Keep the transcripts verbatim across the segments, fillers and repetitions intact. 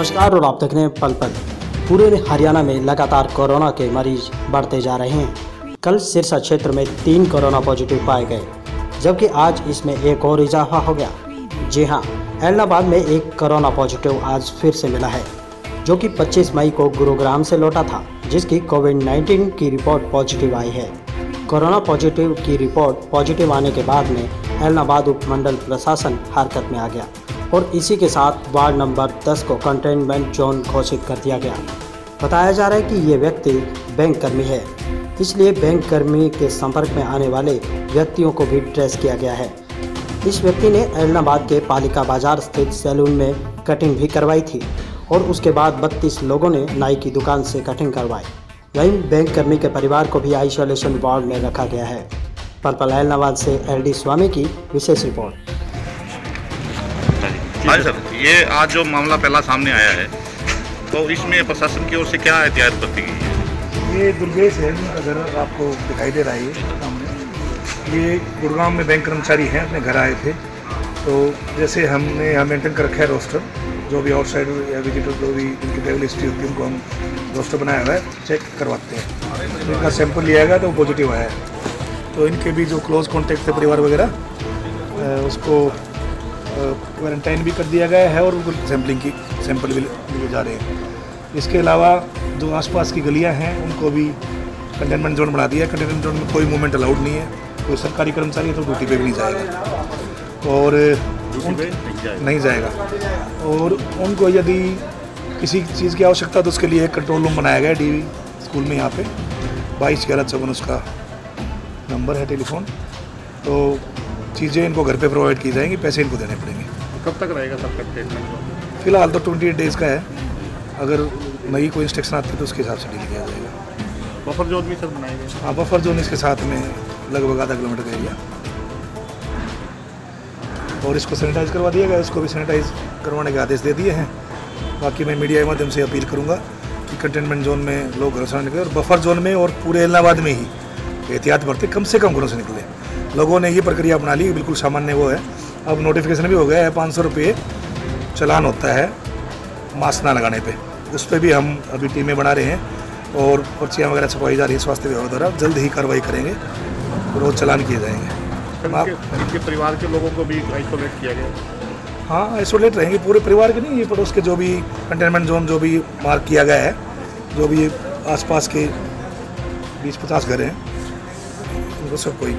नमस्कार और आप देख रहे हैं पल पल। पूरे हरियाणा में लगातार कोरोना के मरीज बढ़ते जा रहे हैं। कल सिरसा क्षेत्र में तीन कोरोना पॉजिटिव पाए गए, जबकि आज इसमें एक और इजाफा हो गया। जी हां, एलनाबाद में एक कोरोना पॉजिटिव आज फिर से मिला है, जो कि पच्चीस मई को गुरुग्राम से लौटा था, जिसकी कोविड नाइन्टीन की रिपोर्ट पॉजिटिव आई है। कोरोना पॉजिटिव की रिपोर्ट पॉजिटिव आने के बाद में एलनाबाद उपमंडल प्रशासन हरकत में आ गया और इसी के साथ वार्ड नंबर दस को कंटेनमेंट जोन घोषित कर दिया गया। बताया जा रहा है कि ये व्यक्ति बैंक कर्मी है, इसलिए बैंक कर्मी के संपर्क में आने वाले व्यक्तियों को भी ट्रेस किया गया है। इस व्यक्ति ने एलनाबाद के पालिका बाजार स्थित सैलून में कटिंग भी करवाई थी और उसके बाद बत्तीस लोगों ने नाई की दुकान से कटिंग करवाई। वहीं बैंक कर्मी के परिवार को भी आइसोलेशन वार्ड में रखा गया है। पल पल एलनाबाद से एल डी स्वामी की विशेष रिपोर्ट। हाँ सर, ये आज जो मामला पहला सामने आया है, तो इसमें प्रशासन की ओर से क्या एहतियात बरती गई है? ये दुर्गेश है, जिनका घर आपको दिखाई दे रहा है ये सामने। ये गुड़गांव में बैंक कर्मचारी हैं, अपने घर आए थे। तो जैसे हमने यहाँ मेंटेन कर रखा है रोस्टर, जो भी आउटसाइड या विजिटर जो भी इनकी ट्रैवल हिस्ट्री होती है उनको हम रोस्टर बनाया हुआ है, चेक करवाते हैं। इनका सैंपल लिया गया तो वो पॉजिटिव आया है। तो इनके भी जो क्लोज कॉन्टेक्ट थे परिवार वगैरह, उसको क्वारंटाइन भी कर दिया गया है और उनको सैम्पलिंग की सैंपल भी लिए जा रहे हैं। इसके अलावा जो आसपास की गलियां हैं उनको भी कंटेनमेंट जोन बना दिया है। कंटेनमेंट जोन में कोई मूवमेंट अलाउड नहीं है। कोई सरकारी कर्मचारी है तो ड्यूटी पे भी नहीं जाएगा और उन, नहीं जाएगा और उनको यदि किसी चीज़ की आवश्यकता तो उसके लिए एक कंट्रोल रूम बनाया गया है डी स्कूल में। यहाँ पे बाईस ग्यारह चौवन उसका नंबर है टेलीफोन। तो चीज़ें इनको घर पे प्रोवाइड की जाएंगी, पैसे इनको देने पड़ेंगे। कब तक रहेगा सब कंटेनमेंट? फिलहाल तो ट्वेंटी एट डेज़ का है। अगर नई कोई इंस्ट्रक्शन आती है तो उसके हिसाब से डील किया जाएगा। बफर जोन भी सर बनाए गए? हाँ, बफर जोन इसके साथ में लगभग आधा किलोमीटर का एरिया, और इसको सैनिटाइज करवा दिया गया। इसको भी सैनिटाइज करवाने के आदेश दे दिए हैं। बाकी मैं मीडिया के माध्यम से अपील करूँगा कि कंटेनमेंट जोन में लोग घरों से ना निकले और बफर जोन में और पूरे एलनाबाद में ही एहतियात बरते, कम से कम घरों से निकले। लोगों ने ये प्रक्रिया अपना ली, बिल्कुल सामान्य वो है। अब नोटिफिकेशन भी हो गया है, पाँच सौ रुपये चलान होता है मास्क ना लगाने पे। उस पर भी हम अभी टीमें बना रहे हैं और पर्चियाँ वगैरह छपवाई जा रही है स्वास्थ्य विभाग द्वारा। जल्द ही कार्रवाई करेंगे, रोज चलान किए जाएंगे। इनके परिवार के लोगों को भी आइसोलेट किया गया? हाँ, आइसोलेट रहेंगे पूरे परिवार के, नहीं ये पड़ोस के जो भी कंटेनमेंट जोन जो भी मार्क किया गया है, जो भी आसपास के बीस पचास घर हैं, उनको सब कोई।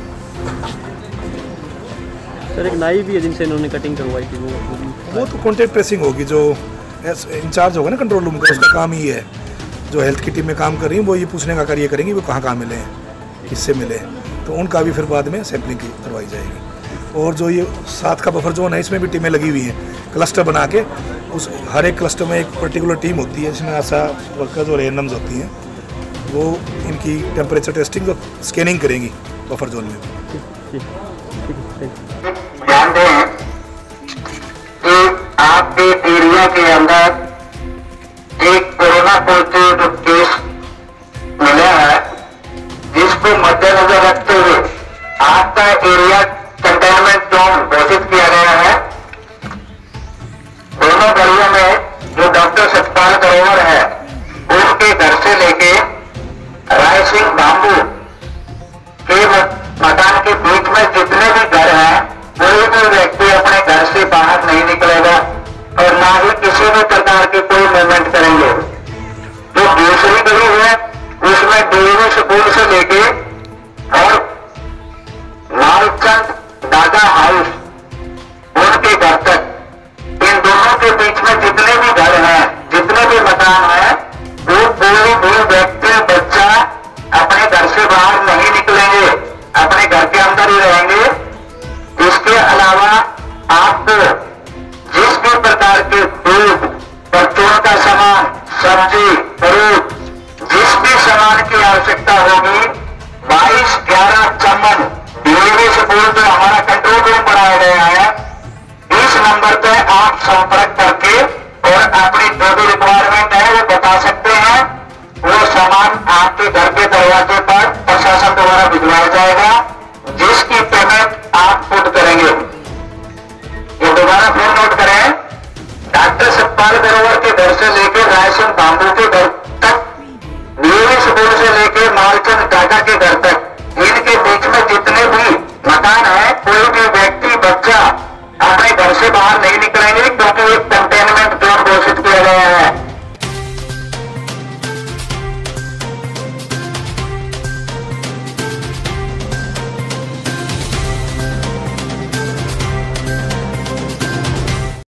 सर, एक नाई भी है जिनसे इन्होंने कटिंग करवाई थी, वो वो तो कॉन्टेक्ट ट्रेसिंग होगी। जो इंचार्ज होगा ना कंट्रोल रूम का, उसका काम ही है। जो हेल्थ की टीम में काम कर रही है वो ये पूछने का कार्य करेंगी वो कहाँ कहाँ मिले हैं, किससे मिले हैं, तो उनका भी फिर बाद में सैंपलिंग करवाई जाएगी। और जो ये साथ का बफर जोन है, इसमें भी टीमें लगी हुई हैं, क्लस्टर बना के। उस हर एक क्लस्टर में एक पर्टिकुलर टीम होती है, जिसमें आशा वर्कर्स और एएनएम्स होती हैं। वो इनकी टेम्परेचर टेस्टिंग और स्कैनिंग करेंगी बफर जोन में। ध्यान दें कि आपके एरिया के अंदर एक कोरोना पॉजिटिव केस मिला है, जिसको मद्देनजर रखते हुए आपका एरिया कंटेनमेंट जोन घोषित किया गया है। दोनों गलियों में जो डॉक्टर सतपाल सरोवर है, उनके घर से लेके राय सिंह बाबू के मकान के बीच में जितने भी घर हैं, कोई भी व्यक्ति अपने घर से बाहर नहीं निकलेगा और ना ही किसी भी प्रकार के कोई मूवमेंट करेंगे। जो दूसरी गली है, उसमें डीएवी स्कूल से लेके और लालचंद दादा हाउस उनके घर तक, इन दोनों के बीच में जितने भी घर हैं, जितने भी मकान हैं, वो कोई भी व्यक्ति बच्चा अपने घर से बाहर नहीं निकलेंगे, अपने घर के अंदर ही रहेंगे। इसके अलावा आपको जिस भी प्रकार के दूध, परचून का सामान, सब्जी, फ्रूट, जिस भी सामान की आवश्यकता होगी, बाईस ग्यारह चौवन डिलीवरी स्कूल पे हमारा कंट्रोल रूम बनाया गया है। इस नंबर पे आप संपर्क करके और अपनी जो भी रिक्वायरमेंट है वो बता सकते हैं। वो सामान आपके घर के दरवाजे पर प्रशासन द्वारा भिजवाया जाएगा, जिसकी पेमेंट आप खुद करेंगे। ये दोबारा फिर नोट करें, डॉक्टर सतपाल सरोवर के घर घर से लेकर रायसन बाबू के घर तक, न्यूरी स्कूल से लेकर मालचंद टाटा के घर तक